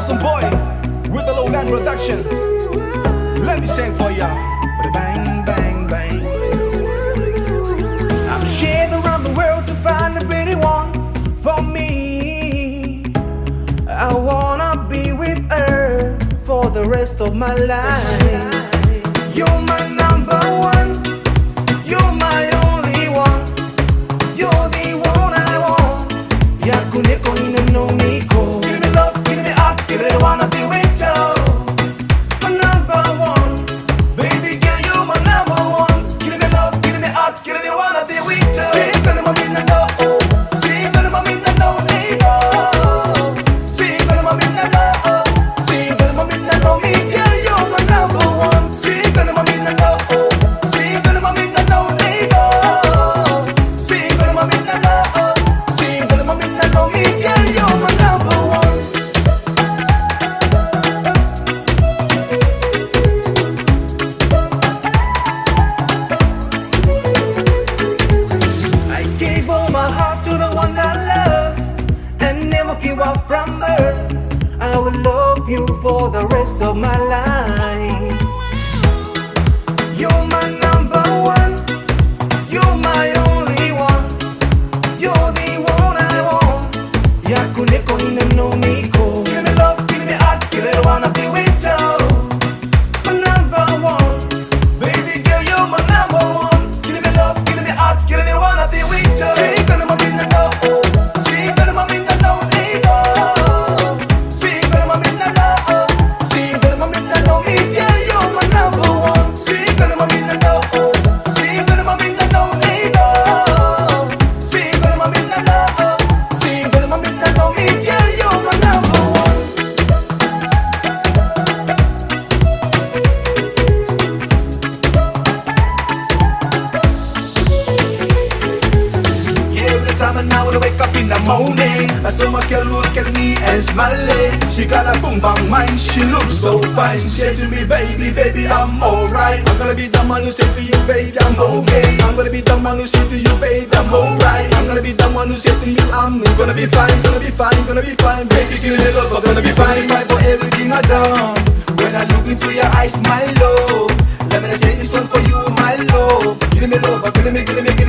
Awesome boy with the Lowland production. Let me sing for ya. Bang, bang, bang. I'm sharing around the world to find the pretty one for me. I wanna be with her for the rest of my life. You're my number one. You're my only one. You're the one I want. Yakuneko no miko. Give me love, give me up, give me wanna be with you. My number one, baby girl, you're my number one. Give me love, give me up, give me wanna be with you. See, gonna mami na no, see, gonna mami na no miko. See, gonna mami na no, see, gonna mami na no me girl, you're my number one. See, gonna mami na no, see, gonna mami na no miko. See, gonna mami na no, see, gonna mami na no me girl, you're my number one. I gave all my heart to the one I love and never give up from her. I will love you for the rest of my life. You're my number one. You're my only one. You're the one I want. Yakuneko no miko. Give me love, give me heart, give me wanna be with you. My number one, baby girl, you're my number one. Give me love, give me heart, give me wanna be with you. See, gonna mami na no, see, gonna mami na no miko. See, gonna mami na no, see, gonna mami na no me girl, you're my number one. See, gonna mami na no, see, gonna mami na no miko. See, gonna mami na no, see, gonna mami na no me girl, you're my number one. Yeah, every time and now when I wake up in the morning, I saw my girl look at me and smile. She got a boom bang mind, she looks so fine. She said to me, baby, baby, I'm alright. I'm gonna be the man who say to you, baby, I'm okay. I'm gonna be the man who say to you, baby, I'm alright. I'm gonna be the one who say to you, I'm gonna be fine, gonna be fine, gonna be fine. Baby, give me love, I'm gonna be fine. Fight for everything I done. When I look into your eyes, my love, let me say this one for you, my love. Give me love, give me